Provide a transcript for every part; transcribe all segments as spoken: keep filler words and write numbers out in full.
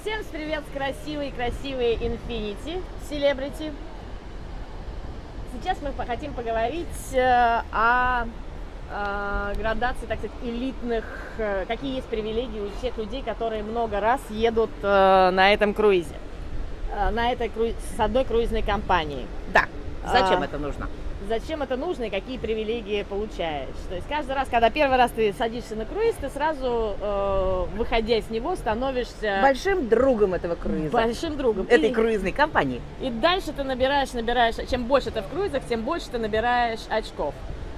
Всем привет, красивые, красивые Infinity Celebrity. Сейчас мы хотим поговорить э, о, о градации, так сказать, элитных, э, какие есть привилегии у тех людей, которые много раз едут э, на этом круизе, э, на этой круиз, с одной круизной компанией. Да. Зачем А, это нужно? Зачем это нужно и какие привилегии получаешь? То есть каждый раз, когда первый раз ты садишься на круиз, ты сразу, э, выходя с него, становишься Большим другом этого круиза. большим другом. Этой И- круизной компании. И дальше ты набираешь, набираешь, чем больше ты в круизах, тем больше ты набираешь очков.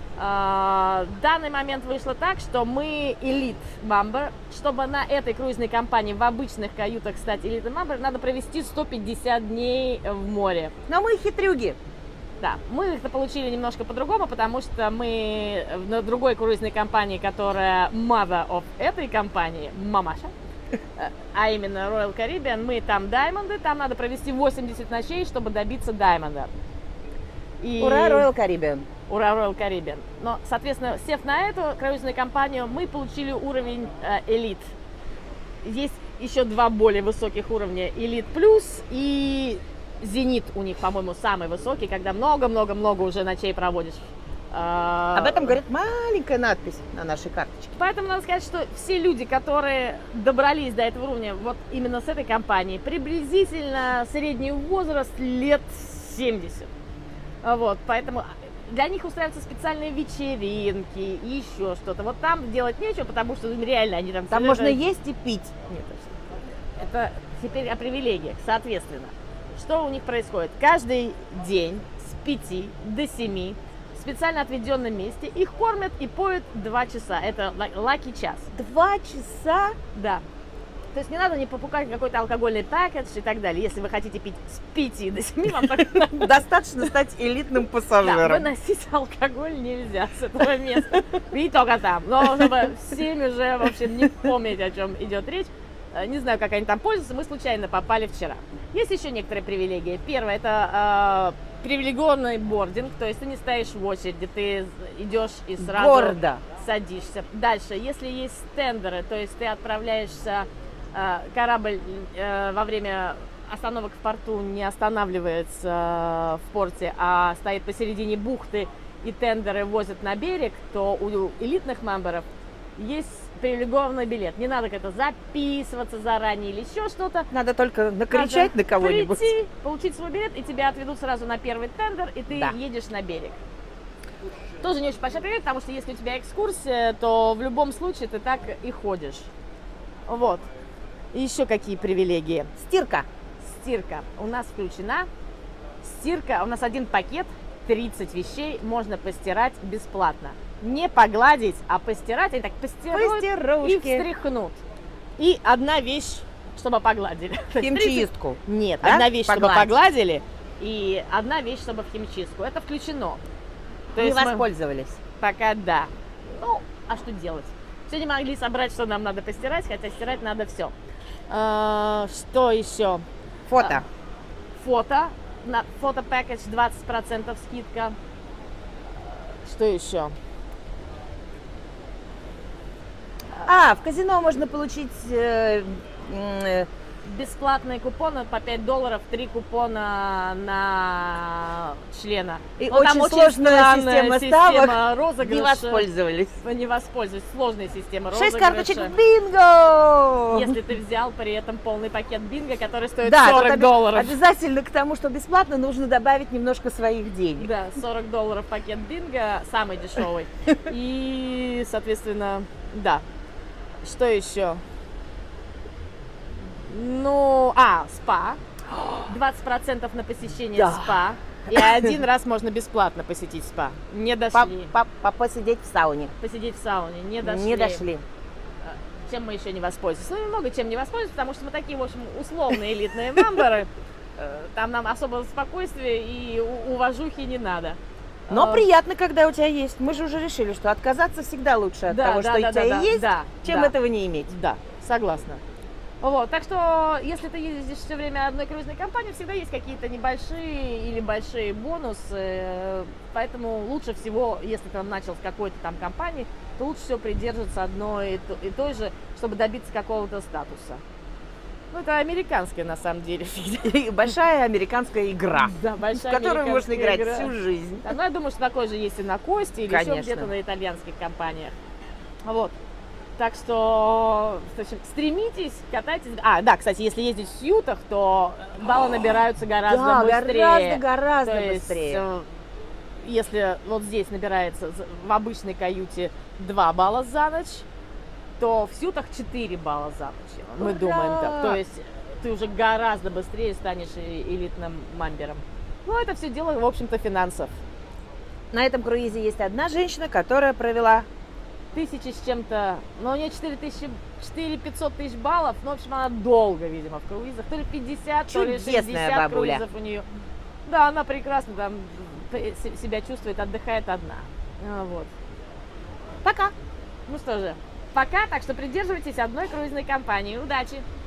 А, в данный момент вышло так, что мы элит мамбер. Чтобы на этой круизной компании в обычных каютах стать элитным мамбер, надо провести сто пятьдесят дней в море. Но мы хитрюги. Да, мы их получили немножко по-другому, потому что мы на другой круизной компании, которая mother of этой компании, мамаша, а именно Royal Caribbean, мы там даймонды, там надо провести восемьдесят ночей, чтобы добиться даймонда. И... Ура, Royal Caribbean. Ура, Royal Caribbean. Но, соответственно, сев на эту круизную компанию, мы получили уровень э, элит. Есть еще два более высоких уровня, элит плюс и зенит у них, по-моему, самый высокий, когда много-много-много уже ночей проводишь. А, Об этом говорит маленькая надпись на нашей карточке. Поэтому надо сказать, что все люди, которые добрались до этого уровня вот именно с этой компании, приблизительно средний возраст лет семьдесят. Вот, поэтому для них устраиваются специальные вечеринки и еще что-то. Вот там делать нечего, потому что реально они там... Там можно есть и пить. Нет, это теперь о привилегиях, соответственно. Что у них происходит? Каждый день с пяти до семи в специально отведенном месте их кормят и поют два часа. Это лаки час. Два часа? Да. То есть не надо не покупать какой-то алкогольный пакет и так далее. Если вы хотите пить с пяти до семи, вам так Достаточно стать элитным да, пассажиром. выносить алкоголь нельзя с этого места. И только там. Но чтобы в семь уже, в общем, не помнить, о чем идет речь. Не знаю, как они там пользуются, мы случайно попали вчера. Есть еще некоторые привилегии. Первое, это э, привилегированный бординг, то есть ты не стоишь в очереди, ты идешь и сразу Гордо. садишься. Дальше, если есть тендеры, то есть ты отправляешься, э, корабль э, во время остановок в порту не останавливается в порте, а стоит посередине бухты, и тендеры возят на берег, то у элитных мемберов есть привилегированный билет. Не надо как-то записываться заранее или еще что-то. Надо только накричать Надо на кого-нибудь. прийти, получить свой билет, и тебя отведут сразу на первый тендер, и ты Да. едешь на берег. Тоже не очень большой привет, потому что если у тебя экскурсия, то в любом случае ты так и ходишь. Вот. И еще какие привилегии? Стирка. Стирка у нас включена. Стирка, у нас один пакет, тридцать вещей можно постирать бесплатно. Не погладить, а постирать. Они так постируют и Постирушки. встряхнут. И одна вещь, чтобы погладили. Химчистку. Нет, Да? одна вещь, чтобы Погладить. погладили, и одна вещь, чтобы в химчистку. Это включено. То Не есть мы воспользовались. пока да. Ну, а что делать? Сегодня могли собрать, что нам надо постирать, хотя стирать надо все. Что еще? Фото. Фото. На фото-пакетч двадцать процентов скидка. Что еще? А, в казино можно получить э, э, Бесплатные купоны по пять долларов, три купона на члена. И Ну, там очень сложная странная система ставок. розыгрыша. не воспользовались. Вы не воспользуйтесь. Сложная система Шесть розыгрыша. карточек бинго! Если ты взял при этом полный пакет бинго, который стоит Да, тут сорок оби- долларов. Обязательно к тому, что бесплатно, нужно добавить немножко своих денег. Да, сорок долларов пакет бинго, самый дешевый. И, соответственно, да. Что еще? Ну, а, спа. двадцать процентов на посещение Да. спа. И один раз можно бесплатно посетить спа. Не По- дошли. по- по- Посидеть в сауне. Посидеть в сауне. Не дошли. Не дошли. Чем мы еще не воспользуемся? Ну, немного чем не воспользуемся, потому что мы такие, в общем, условные элитные мемберы. Э, Там нам особого спокойствия и у- уважухи не надо. Но А, приятно, когда у тебя есть. Мы же уже решили, что отказаться всегда лучше от Да, того, да, что да, у тебя да, есть, да, чем да. этого не иметь. Да, согласна. Вот, так что, если ты ездишь все время одной круизной компании, всегда есть какие-то небольшие или большие бонусы, поэтому лучше всего, если ты начал с какой-то там компании, то лучше всего придерживаться одной и той же, чтобы добиться какого-то статуса. Ну, это американская, на самом деле, фигня. И большая американская игра, Да, в большая которую можно американская играть игра. всю жизнь. Да, ну, я думаю, что такое же есть и на Кости, или еще Конечно. где-то на итальянских компаниях. Вот. Так что, в общем, стремитесь, катайтесь. А, да, кстати, если ездить в сьютах, то баллы набираются гораздо Да, быстрее. гораздо, гораздо То есть, быстрее. э, если вот здесь набирается з- в обычной каюте два балла за ночь, то в сьютах четыре балла за ночь. Мы Ура! думаем так. То есть ты уже гораздо быстрее станешь и- элитным мамбером. Ну, это все дело, в общем-то, финансов. На этом круизе есть одна женщина, которая провела Тысячи с чем-то, но у нее четыре тысячи, четыре пятьсот тысяч баллов, ну, в общем, она долго, видимо, в круизах, то ли пятьдесят, то ли Чудесная шестьдесят бабуля. круизов у нее. Да, она прекрасно там п- с- себя чувствует, отдыхает одна. А, Вот. пока. Ну что же, пока, так что придерживайтесь одной круизной компании. Удачи!